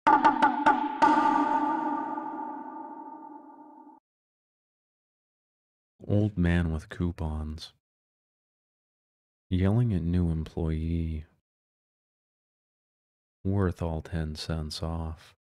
Old man with coupons. Yelling at new employee. Worth all 10 cents off.